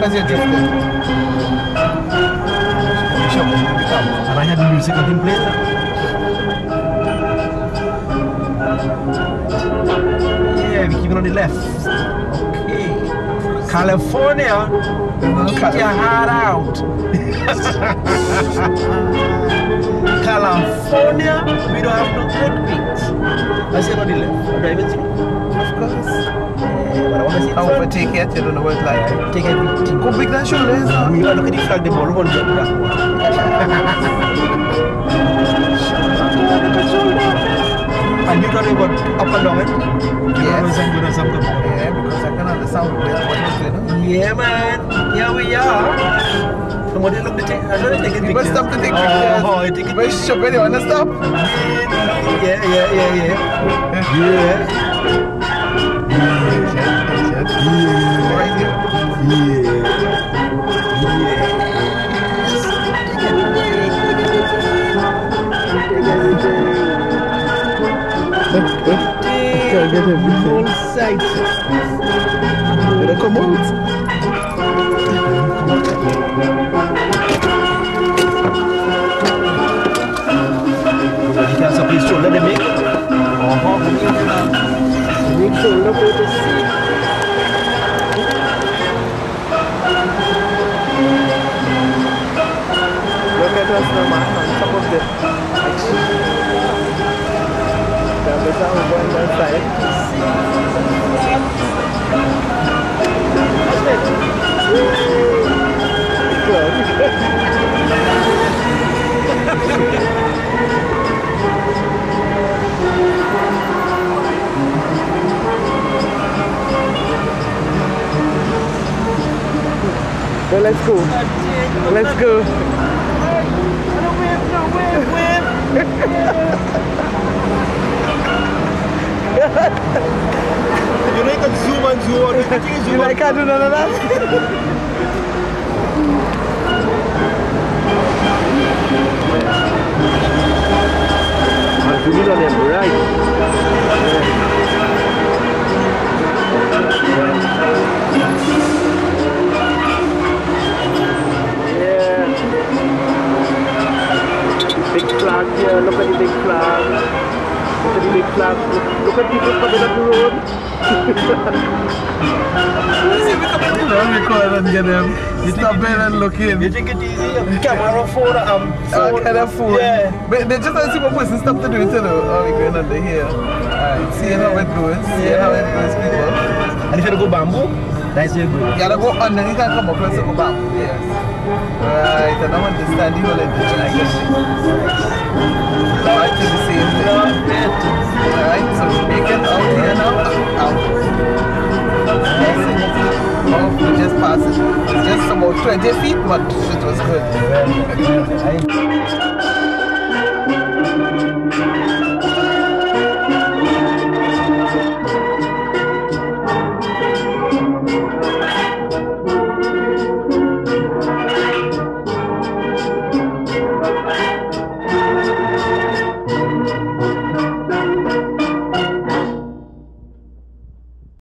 because you're gifted. And I had the music with him playing. Yeah, we keep it on the left. Okay. California, cut your heart out. California, we don't have no earthquakes. I said on the left. I'm driving through. Of course. Yeah, but I want to see I want to take it, you don't know what it's like. Take everything. Go big that shoulders. We look at the flag, the ball one jump back. And you don't know about up and down it? Yes. Some good and some good. Yeah, because I can understand what you're saying. Yeah, man. Here we are. Somebody look the thing. I don't think it's You must stop to take pictures. Oh, I think But shop it, you want to stop? Yeah. Right here. Can't get everything. All sides. Did I come out? You can supply shoulder they make. Make shoulder for the seat. Look at us now, man, on top of the better over on that side. Well, let's go. Let's go. You know you can zoom and zoom out. You like I do none of that? I'm zooming on them right. Yeah. Big flag here. Look at the big flag. Look at the big flag. Look at people coming up the road. Don't record and get them. Stop in and looking. You take it easy. Camera, phone, Kind of food. Yeah. But they just don't see what person stop to do it, you know. Oh, we're going under here. Alright, see how it goes. See how it goes, people. And if you go bamboo, that's where you go. You gotta go underneath and come up and go back. Yes. Right, I don't understand you all in the I guess. Back to the same thing. Alright, so we make it out here now. Out. Oh, we just passed it. It's just about 20 feet, but it was good.